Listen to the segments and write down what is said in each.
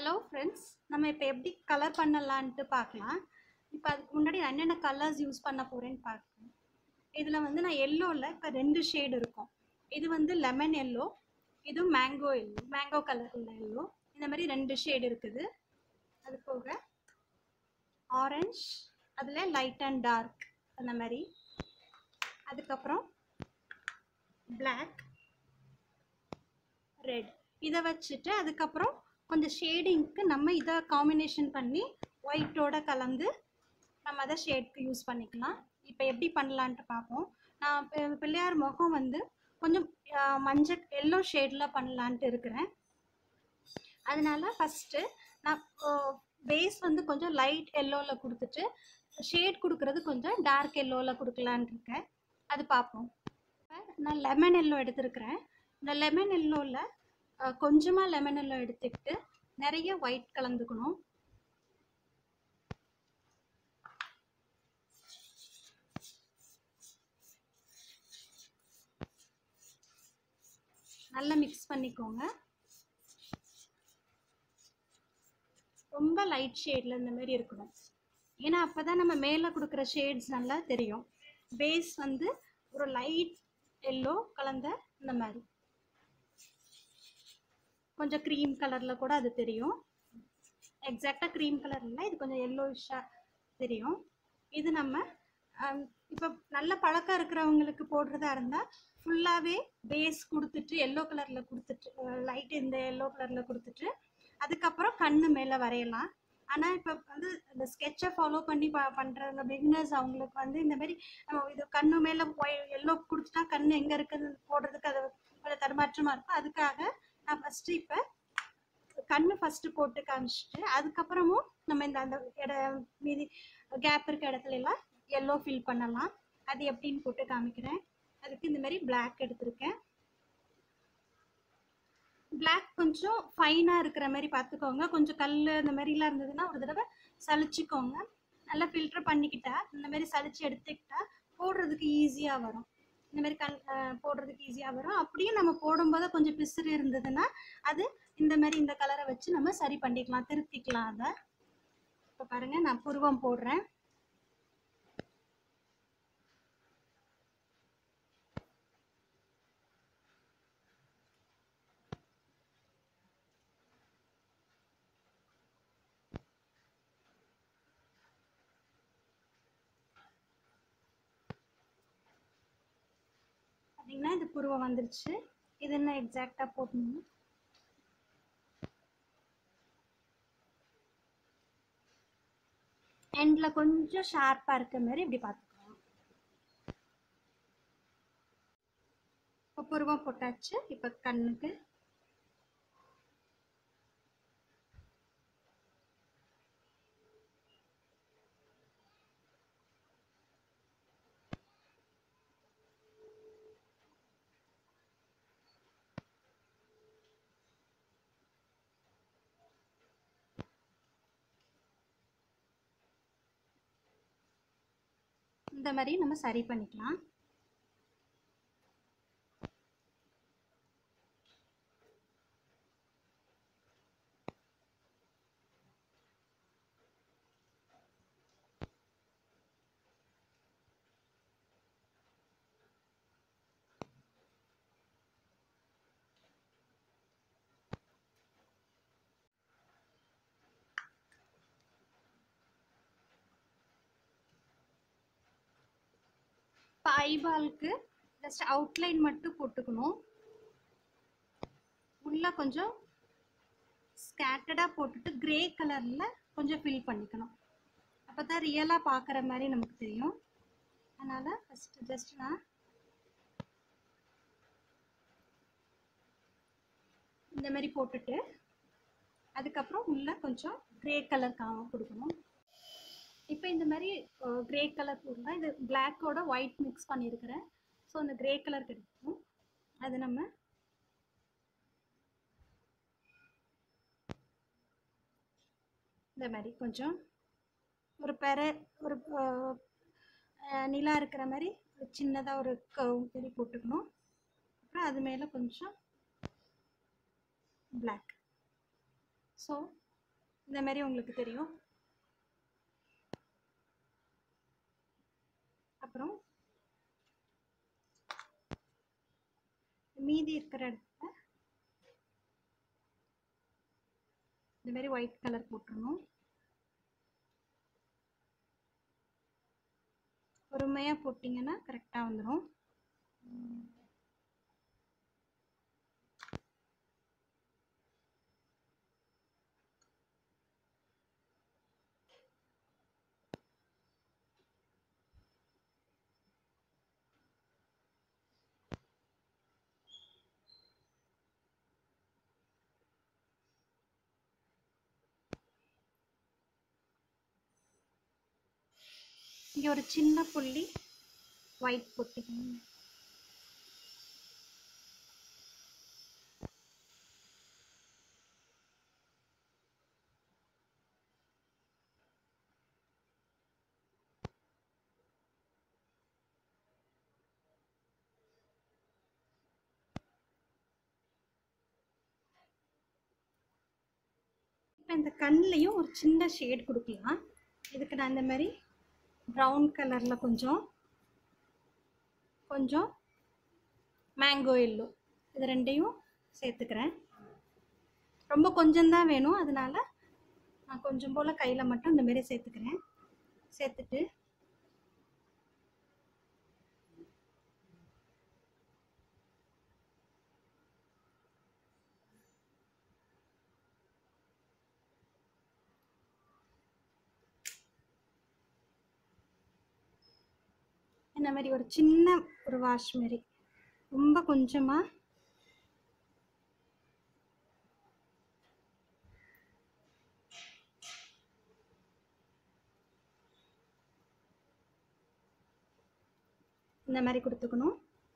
Hello friends, நம்ம இப்போ எப்படி கலர் பண்ணலான்ட்டு பார்க்கலாம். இப்போ அதுக்கு முன்னாடி நான் என்னென்ன கலர்ஸ் யூஸ் பண்ண போகிறேன்னு பார்க்கலாம். இதில் வந்து நான் எல்லோவில் இப்போ 2 ஷேடு இருக்கும். இது வந்து லெமன் எல்லோ, இது மேங்கோ கலர் உள்ள எல்லோ. இந்த மாதிரி 2 ஷேடு இருக்குது. அது போக ஆரஞ்ச், அதில் லைட் அண்ட் டார்க் அந்த மாதிரி. அதுக்கப்புறம் பிளாக், ரெட். இதை வச்சுட்டு அதுக்கப்புறம் கொஞ்சம் ஷேடிங்க்கு நம்ம இதை காம்பினேஷன் பண்ணி ஒயிட்டோட கலந்து நம்ம அதை ஷேட்க்கு யூஸ் பண்ணிக்கலாம். இப்போ எப்படி பண்ணலான்ட்டு பார்ப்போம். நான் பிள்ளையார் முகம் வந்து கொஞ்சம் மஞ்சள் எல்லோ ஷேடில் பண்ணலான்ட்டு இருக்கிறேன். அதனால ஃபஸ்ட்டு நான் பேஸ் வந்து கொஞ்சம் லைட் எல்லோவில் கொடுத்துட்டு ஷேட் கொடுக்கறது கொஞ்சம் டார்க் எல்லோவில் கொடுக்கலான் இருக்கேன். அது பார்ப்போம். நான் லெமன் எல்லோ எடுத்துருக்கிறேன். இந்த லெமன் எல்லோவில் கொஞ்சமாக லெமன் எல்லோ எடுத்துக்கிட்டு நிறைய ஒயிட் கலந்துக்கணும். நல்லா மிக்ஸ் பண்ணிக்கோங்க. ரொம்ப லைட் ஷேடில் இந்த மாதிரி இருக்கணும். ஏன்னா அப்போ தான் நம்ம மேலே கொடுக்குற ஷேட்ஸ் நல்லா தெரியும். பேஸ் வந்து ஒரு லைட் எல்லோ கலந்த இந்த மாதிரி கொஞ்சம் க்ரீம் கலரில் கூட அது தெரியும். எக்ஸாக்டாக க்ரீம் கலர் இல்லை, இது கொஞ்சம் எல்லோயிஷாக தெரியும். இது நம்ம இப்போ நல்ல பழக்கம் இருக்கிறவங்களுக்கு போடுறதா இருந்தால் ஃபுல்லாகவே பேஸ் கொடுத்துட்டு எல்லோ கலரில் கொடுத்துட்டு லைட் இந்த எல்லோ கலரில் கொடுத்துட்டு அதுக்கப்புறம் கண்ணு மேலே வரையலாம். ஆனால் இப்போ வந்து இந்த ஸ்கெட்சை ஃபாலோ பண்ணி பண்ணுறவங்க பிகினர்ஸ், அவங்களுக்கு வந்து இந்த மாதிரி இது கண்ணு மேலே எல்லோ கொடுத்துட்டா கண் எங்கே இருக்குதுன்னு போடுறதுக்கு அது கொஞ்சம் தடுமாற்றமாக இருக்கும். அதுக்காக நான் ஃபஸ்ட்டு இப்போ கண்ணு ஃபஸ்ட்டு போட்டு காமிச்சிட்டு அதுக்கப்புறமும் நம்ம இந்த அந்த மீதி கேப் இருக்க இடத்துல எல்லாம் எல்லோ ஃபில் பண்ணலாம். அது எப்படின்னு போட்டு காமிக்கிறேன். அதுக்கு இந்த மாதிரி பிளாக் எடுத்திருக்கேன். பிளாக் கொஞ்சம் ஃபைனாக இருக்கிற மாதிரி பார்த்துக்கோங்க. கொஞ்சம் கல் இந்த மாதிரிலாம் இருந்ததுன்னா ஒரு தடவை சளிச்சிக்கோங்க. நல்லா ஃபில்டர் பண்ணிக்கிட்டா இந்த மாதிரி சளிச்சு எடுத்துக்கிட்டா போடுறதுக்கு ஈஸியாக வரும். இந்த மாதிரி போடுறதுக்கு ஈஸியாக வரும். அப்படியே நம்ம போடும்போது கொஞ்சம் பிசுறு இருந்ததுன்னா அது இந்த மாதிரி இந்த கலரை வச்சு நம்ம சரி பண்ணிக்கலாம், திருத்திக்கலாம் அதை. இப்போ பாருங்கள், நான் புருவம் போடுறேன். பார்த்தீங்கன்னா இது புருவம் வந்துருச்சு. இது என்ன எக்ஸாக்டாக போடணும். எண்டில் கொஞ்சம் ஷார்ப்பாக இருக்க மாதிரி இப்படி பார்த்துக்கோங்க. இப்போ புருவம் போட்டாச்சு. இப்போ கண்ணுக்கு இந்த மாதிரி நம்ம சரி பண்ணிக்கலாம். இப்போ ஐபாலுக்கு ஜஸ்ட் அவுட்லைன் மட்டும் போட்டுக்கணும். உள்ள கொஞ்சம் ஸ்கேட்டர்டாக போட்டுட்டு கிரே கலரில் கொஞ்சம் ஃபில் பண்ணிக்கணும். அப்போ தான் ரியலாக பார்க்குற மாதிரி நமக்கு தெரியும். அதனால் ஃபஸ்ட்டு ஜஸ்ட் நான் இந்த மாதிரி போட்டுட்டு அதுக்கப்புறம் உள்ள கொஞ்சம் கிரே கலர் கொடுக்கணும். இப்போ இந்த மாதிரி கிரே கலர் போடலாம். இது பிளாக்கோட ஒயிட் மிக்ஸ் பண்ணியிருக்கிறேன். ஸோ அந்த கிரே கலர் கிடைக்கும். அது நம்ம இந்த மாதிரி கொஞ்சம் ஒரு நிலா இருக்கிற மாதிரி ஒரு சின்னதாக ஒரு கர்வ் போட்டுக்கணும். அப்புறம் அது மேலே கொஞ்சம் பிளாக். ஸோ இந்த மாதிரி உங்களுக்கு தெரியும். அப்புறம் மீதி இருக்கிற இடத்துல இந்த மாதிரி ஒயிட் கலர் போட்டுருணும். பொறுமையா போட்டிங்கன்னா கரெக்டாக வந்துடும். இங்கே ஒரு சின்ன புள்ளி ஒயிட் போட்டுக்கணும். இப்போ இந்த கண்ணிலையும் ஒரு சின்ன ஷேட் கொடுக்கலாம். இதுக்கு நான் இந்த மாதிரி ப்ரௌன் கலரில் கொஞ்சம் மேங்கோ எல்லோ இது ரெண்டையும் சேர்த்துக்கிறேன். ரொம்ப கொஞ்சம்தான் வேணும், அதனால நான் கொஞ்சம் போல் கையில் மட்டும் இந்த மாதிரி சேர்த்துக்கிறேன். சேர்த்துட்டு இந்த மாதிரி ஒரு சின்ன ஒரு வாஷ் மாதிரி ரொம்ப கொஞ்சமாக இந்த மாதிரி கொடுத்துக்கணும்.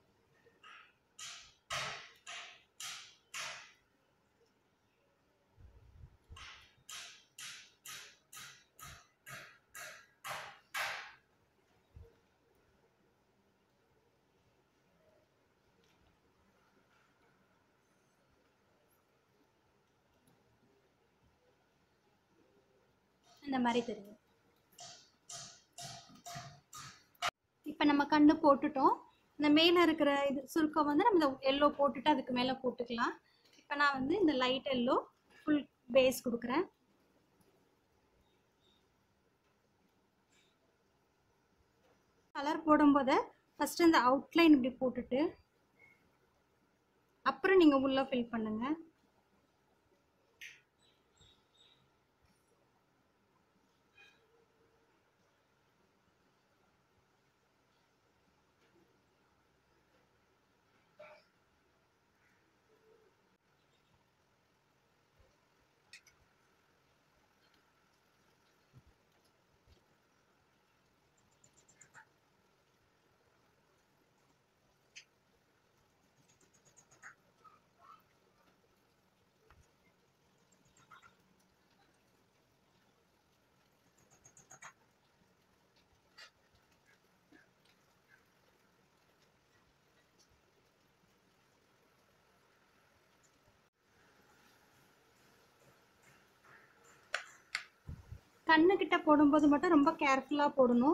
இந்த மாதிரி தெரியும். இப்போ நம்ம கண்ணு போட்டுட்டோம். இந்த மேலே இருக்கிற இது சுருக்கம் வந்து நம்ம இந்த எல்லோ போட்டுட்டு அதுக்கு மேலே போட்டுக்கலாம். இப்போ நான் வந்து இந்த லைட் எல்லோ ஃபுல் பேஸ் கொடுக்குறேன். கலர் போடும்போது ஃபஸ்ட்டு இந்த அவுட்லைன் இப்படி போட்டுட்டு அப்புறம் நீங்கள் உள்ளே ஃபில் பண்ணுங்கள். கண்ணுக்கிட்ட போடும்போது மட்டும் ரொம்ப கேர்ஃபுல்லாக போடணும்.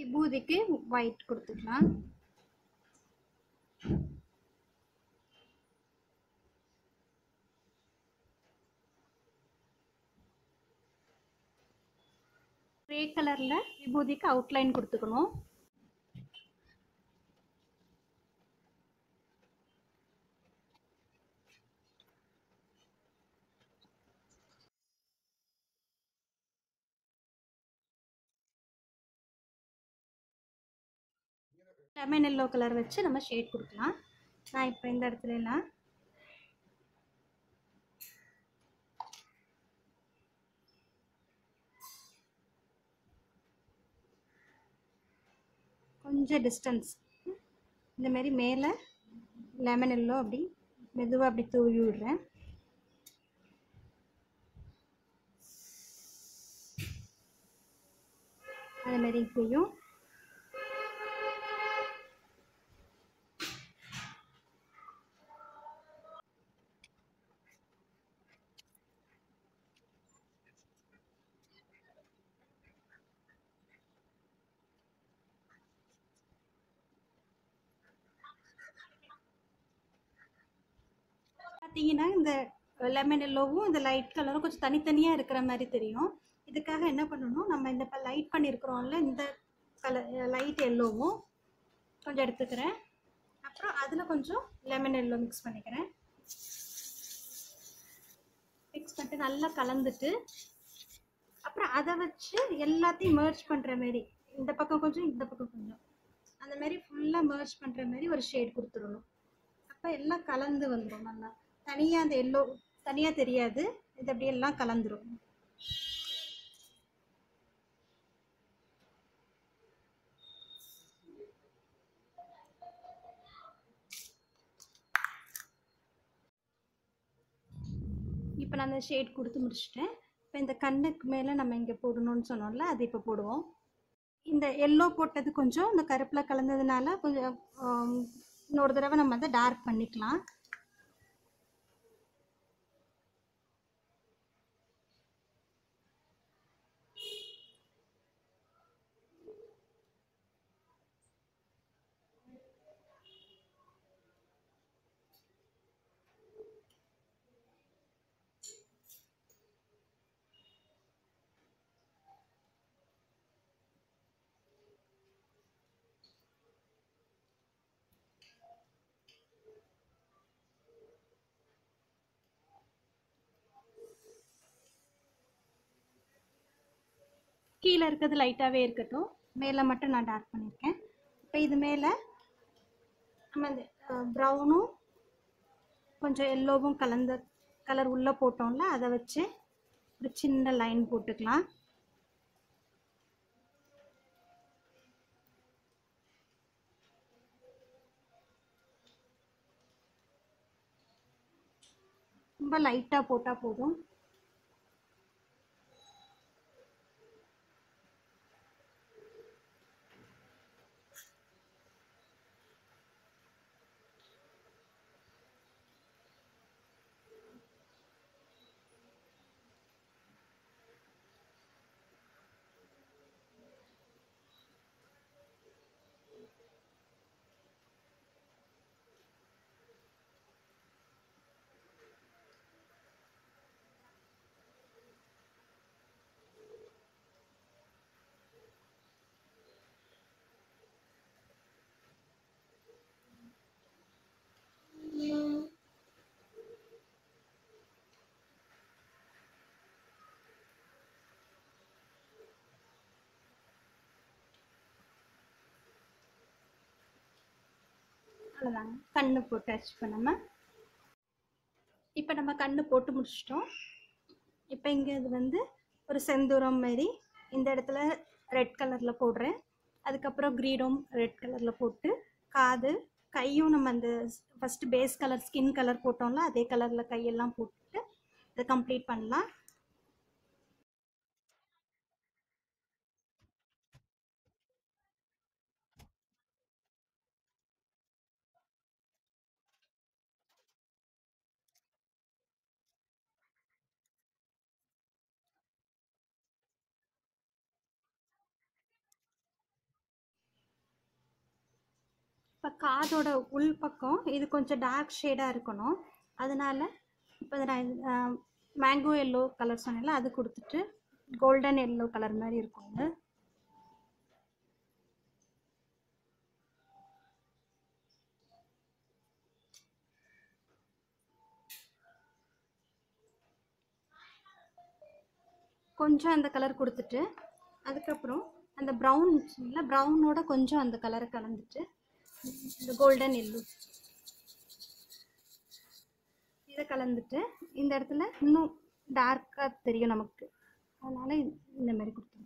விபூதிக்கு ஒயிட் கொடுத்துக்கலாம். கிரே கலர்ல விபூதிக்கு அவுட்லைன் கொடுத்துக்கணும். லெமன் எல்லோ கலர் வச்சு நம்ம ஷேட் கொடுக்கலாம். நான் இப்போ இந்த இடத்துல எல்லாம் கொஞ்சம் டிஸ்டன்ஸ் இந்த மாதிரி மேலே லெமன் எல்லோ அப்படி மெதுவாக அப்படி தூவி விடுறேன். அது மாதிரி இப்பயும் பார்த்தீங்கன்னா இந்த லெமன் எல்லோவும் இந்த லைட் கலரும் கொஞ்சம் தனித்தனியாக இருக்கிற மாதிரி தெரியும். இதுக்காக என்ன பண்ணணும், நம்ம இந்த இப்போ லைட் பண்ணியிருக்கிறோம்ல இந்த கலர் லைட் எல்லோவும் கொஞ்சம் எடுத்துக்கிறேன். அப்புறம் அதில் கொஞ்சம் லெமன் எல்லோ மிக்ஸ் பண்ணிக்கிறேன். மிக்ஸ் பண்ணிட்டு நல்லா கலந்துட்டு அப்புறம் அதை வச்சு எல்லாத்தையும் மர்ஜ் பண்ணுற மாதிரி இந்த பக்கம் கொஞ்சம் இந்த பக்கம் கொஞ்சம் அந்த மாதிரி ஃபுல்லாக மர்ஜ் பண்ணுற மாதிரி ஒரு ஷேட் கொடுத்துடணும். அப்போ எல்லாம் கலந்து வந்துடும். நல்லா தனியாக அந்த எல்லோ தனியாக தெரியாது. இது அப்படியே எல்லாம் கலந்துரும். இப்போ நான் அந்த ஷேட் கொடுத்து முடிச்சிட்டேன். இப்போ இந்த கண்ணுக்கு மேலே நம்ம இங்கே போடணும்னு சொன்னோம்ல, அது இப்போ போடுவோம். இந்த எல்லோ போட்டது கொஞ்சம் இந்த கருப்பில் கலந்ததுனால கொஞ்சம் இன்னொரு தடவை நம்ம அதை டார்க் பண்ணிக்கலாம். கீழே இருக்கிறது லைட்டாகவே இருக்கட்டும், மேலே மட்டும் நான் டார்க் பண்ணியிருக்கேன். இப்போ இது மேலே நம்ம இந்த ப்ரௌனும் கொஞ்சம் எல்லோவும் கலந்த கலர் உள்ளே போட்டோம்ல, அதை வச்சு ஒரு சின்ன லைன் போட்டுக்கலாம். ரொம்ப லைட்டாக போட்டால் போதும். அவ்வளோதாங்க, கண்ணு போட்டாச்சு. இப்போ நம்ம கண்ணு போட்டு முடிச்சிட்டோம். இப்போ இங்கே இது வந்து ஒரு செந்தூரம் மாதிரி இந்த இடத்துல ரெட் கலரில் போடுறேன். அதுக்கப்புறம் க்ரீடும் ரெட் கலரில் போட்டு காது கையும் நம்ம அந்த first base colour skin colour போட்டோம்ல அதே கலரில் கையெல்லாம் போட்டுட்டு இதை கம்ப்ளீட் பண்ணலாம். இப்போ காதோட உள் பக்கம் இது கொஞ்சம் டார்க் ஷேடாக இருக்கணும். அதனால இப்போ நான் மேங்கோ எல்லோ கலர் சொன்னேன்ல, அது கொடுத்துட்டு கோல்டன் எல்லோ கலர் மாதிரி இருக்குங்க. கொஞ்சம் அந்த கலர் கொடுத்துட்டு அதுக்கப்புறம் அந்த ப்ரௌன் இல்லை, ப்ரௌனோட கொஞ்சம் அந்த கலரை கலந்துட்டு இந்த கோல்டன் எல்லோ இதை கலந்துட்டு இந்த இடத்துல இன்னும் டார்க்காக தெரியும் நமக்கு. அதனால இந்த மாதிரி கொடுத்துருங்க.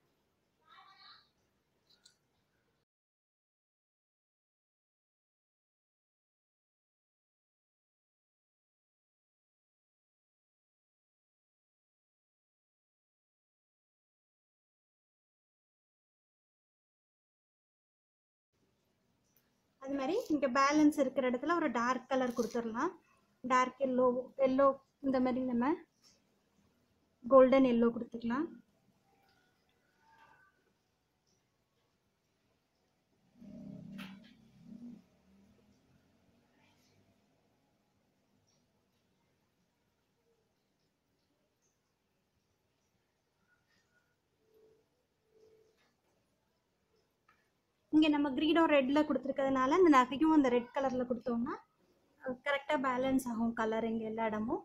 அது மாதிரி இங்கே பேலன்ஸ் இருக்கிற இடத்துல ஒரு டார்க் கலர் கொடுத்துடலாம். டார்க் எல்லோ எல்லோ இந்த மாதிரி நம்ம கோல்டன் எல்லோ கொடுத்துக்கலாம். இங்கே நம்ம க்ரீடோ ரெட்டில் கொடுத்துருக்கிறதுனால இந்த நகையும் அந்த ரெட் கலரில் கொடுத்தோம்னா கரெக்டாக பேலன்ஸ் ஆகும் கலர் இங்கே எல்லா இடமும்.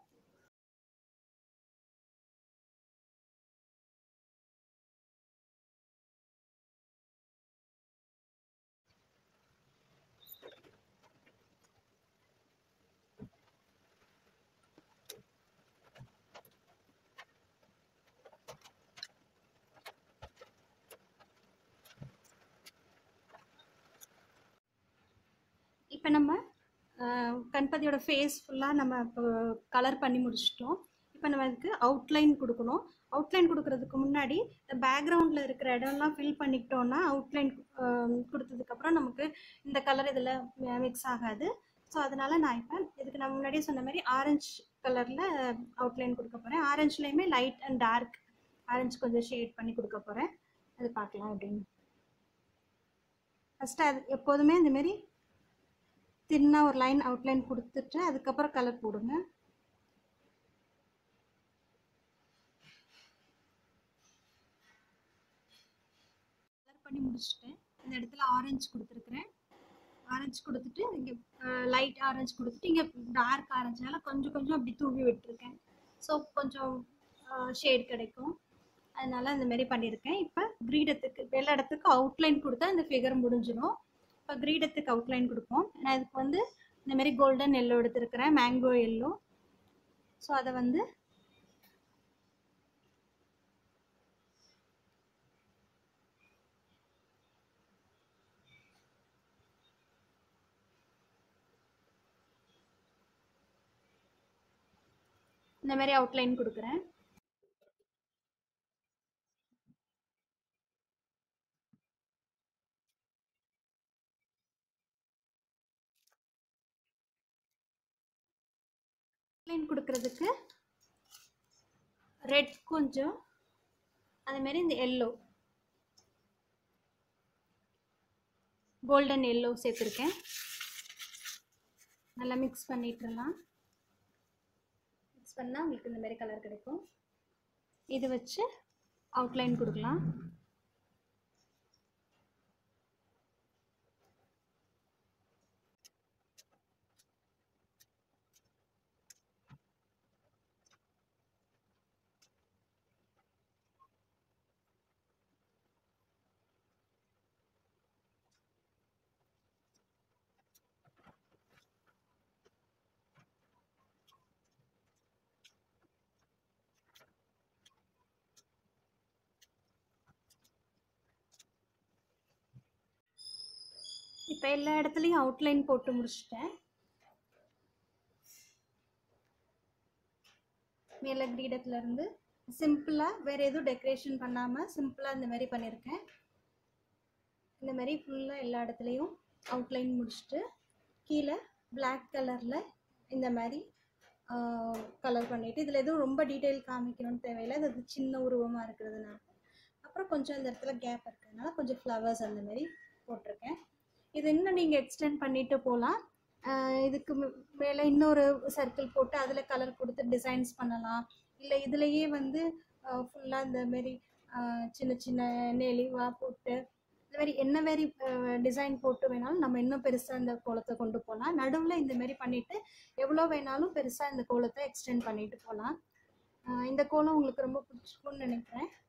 இப்போ நம்ம கணபதியோட ஃபேஸ் ஃபுல்லாக நம்ம இப்போ கலர் பண்ணி முடிச்சிட்டோம். இப்போ நம்ம அதுக்கு அவுட்லைன் கொடுக்கணும். அவுட்லைன் கொடுக்கறதுக்கு முன்னாடி இந்த பேக்ரவுண்டில் இருக்கிற இடம்லாம் ஃபில் பண்ணிக்கிட்டோன்னா அவுட்லைன் கொடுத்ததுக்கப்புறம் நமக்கு இந்த கலர் இதில் மிக்ஸ் ஆகாது. ஸோ அதனால் நான் இப்போ இதுக்கு நான் முன்னாடியே சொன்ன மாதிரி ஆரஞ்சு கலரில் அவுட்லைன் கொடுக்க போகிறேன். ஆரஞ்சுலேயுமே லைட் அண்ட் டார்க் ஆரஞ்சு கொஞ்சம் ஷேட் பண்ணி கொடுக்க போகிறேன். அது பார்க்கலாம் அப்படின்னு. ஃபஸ்ட்டு அது எப்போதுமே இந்தமாரி தின்னாக ஒரு லைன் அவுட்லைன் கொடுத்துட்டு அதுக்கப்புறம் கலர் போடுங்க. கலர் பண்ணி முடிச்சுட்டேன். இந்த இடத்துல ஆரஞ்சு கொடுத்துருக்குறேன். ஆரஞ்சு கொடுத்துட்டு இங்கே லைட் ஆரஞ்சு கொடுத்துட்டு இங்கே டார்க் ஆரஞ்சுனால கொஞ்சம் கொஞ்சம் அப்படி தூவி விட்டுருக்கேன். ஸோ கொஞ்சம் ஷேட் கிடைக்கும். அதனால அந்த மாதிரி பண்ணியிருக்கேன். இப்போ கிரீடத்துக்கு எல்லா இடத்துக்கு அவுட்லைன் கொடுத்தா இந்த ஃபிகர் முடிஞ்சிடும். இப்போ கிரீடத்துக்கு அவுட்லைன் கொடுப்போம். நான் இதுக்கு வந்து இந்த மாதிரி கோல்டன் எல்லோ எடுத்துருக்கிறேன், மேங்கோ எல்லோ. ஸோ அதை வந்து இந்த மாதிரி அவுட்லைன் கொடுக்குறேன். அவுட்லைன் கொடுக்கறதுக்கு ரெட் கொஞ்சம் அதே மாதிரி இந்த எல்லோ கோல்டன் எல்லோ சேர்த்துருக்கேன். நல்லா மிக்ஸ் பண்ணிட்டுலாம். மிக்ஸ் பண்ணால் உங்களுக்கு இந்த மாதிரி கலர் கிடைக்கும். இது வச்சு அவுட்லைன் கொடுக்கலாம். இப்போ எல்லா இடத்துலையும் அவுட்லைன் போட்டு முடிச்சிட்டேன். மேலே கிரீடத்துலேருந்து சிம்பிளாக வேறு எதுவும் டெக்கரேஷன் பண்ணாமல் சிம்பிளாக இந்த மாதிரி பண்ணியிருக்கேன். இந்த மாதிரி ஃபுல்லாக எல்லா இடத்துலையும் அவுட்லைன் முடிச்சுட்டு கீழே பிளாக் கலரில் இந்த மாதிரி கலர் பண்ணிவிட்டு இதில் எதுவும் ரொம்ப டீட்டெயில் காமிக்கணும்னு தேவையில்லை. அது சின்ன உருவமாக இருக்கிறதுனால. அப்புறம் கொஞ்சம் இந்த இடத்துல கேப் இருக்கிறதுனால கொஞ்சம் ஃப்ளவர்ஸ் அந்த மாதிரி போட்டிருக்கேன். இது இன்னும் நீங்கள் எக்ஸ்டெண்ட் பண்ணிட்டு போகலாம். இதுக்கு மேலே இன்னொரு சர்க்கிள் போட்டு அதில் கலர் கொடுத்து டிசைன்ஸ் பண்ணலாம். இல்லை இதுலேயே வந்து ஃபுல்லாக இந்த மாரி சின்ன சின்ன நெளிவாக போட்டு இந்த மாதிரி என்ன மாரி டிசைன் போட்டு வேணாலும் நம்ம இன்னும் பெருசாக இந்த கோலத்தை கொண்டு போகலாம். நடுவில் இந்த மாரி பண்ணிவிட்டு எவ்வளோ வேணாலும் பெருசாக இந்த கோலத்தை எக்ஸ்டெண்ட் பண்ணிட்டு போகலாம். இந்த கோலம் உங்களுக்கு ரொம்ப பிடிச்சிருக்கும்னு நினைக்கிறேன்.